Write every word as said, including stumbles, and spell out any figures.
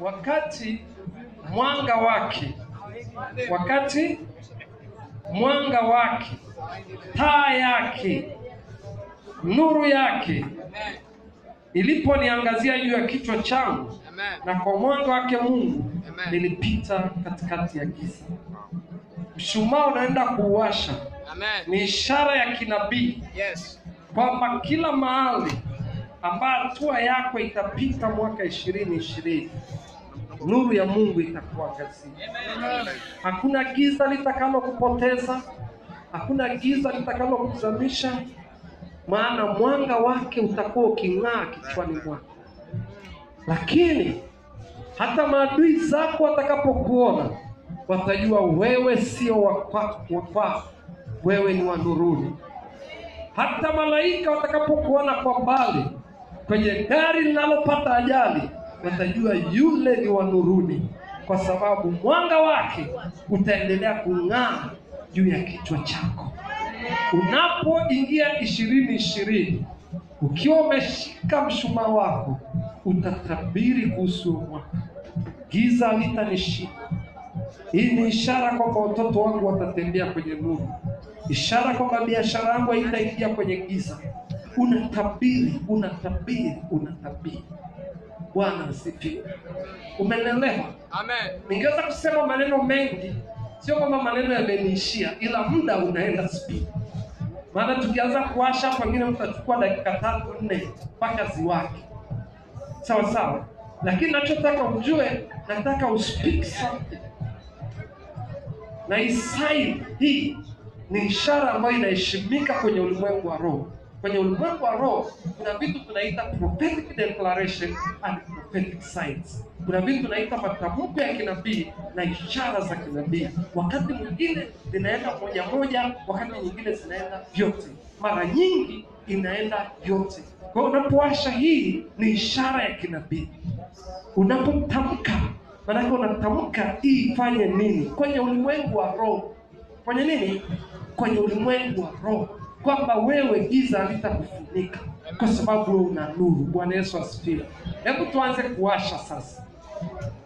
wakati mwanga wake, wakati mwanga wake, taa yake, nuru yake iliponiangazia juu ya kichwa changu, na kwa mwanga wake Mungu nilipita katikati ya giza. Mshumaa unaenda kuwasha. Ni ishara ya kinabii, yes, kwamba kila mahali ambayo hatua yako itapita mwaka ishirini ishirini, nuru ya Mungu itakuangazia. Hakuna giza litakalo kupoteza, hakuna giza litakalo kuzamisha, maana mwanga wake utakuwa uking'aa kichwani mwako. Lakini hata maadui zako watakapokuona, watajua wewe sio wa kwako, wewe ni wa nuruni. Hata malaika watakapokuona kwa mbali kwenye gari linalopata ajali, watajua yule ni wa nuruni, kwa sababu mwanga wake utaendelea kung'aa juu ya kichwa chako. Unapoingia ishirini ishirini, ukiwa umeshika mshumaa wako, utatabiri kuhusu mwaka. Giza halitanishika. Hii ni ishara kwamba watoto wangu watatembea kwenye nuru. Ishara kwamba biashara yangu haitaingia kwenye giza. Unatabiri, unatabiri, unatabiri. Bwana asifiwe. Umeelewa? Amen. Ningeweza kusema maneno mengi, sio kama maneno yameniishia, ila muda unaenda speed. Maana tukianza kuwasha pengine mtachukua dakika tatu nne mpaka ziwake. Sawa sawa. Lakini nachotaka ujue, nataka uspeak something. Na isai hii ni ishara ambayo inaheshimika kwenye ulimwengu wa roho. Kwenye ulimwengu wa roho kuna vitu tunaita prophetic declaration and prophetic signs. Kuna vitu tunaita matamko ya kinabii na ishara za kinabii. Wakati mwingine zinaenda moja moja, wakati nyingine zinaenda vyote. Mara nyingi inaenda vyote. Kwa hiyo unapowasha hii ni ishara ya kinabii. Unapotamka, maana unatamka hii ifanye nini? Kwenye ulimwengu wa roho. Kwenye nini? Kwenye ulimwengu wa roho. Kwamba wewe giza halitakufunika kwa sababu wewe una nuru. Bwana Yesu asifiwe. Hebu tuanze kuwasha sasa.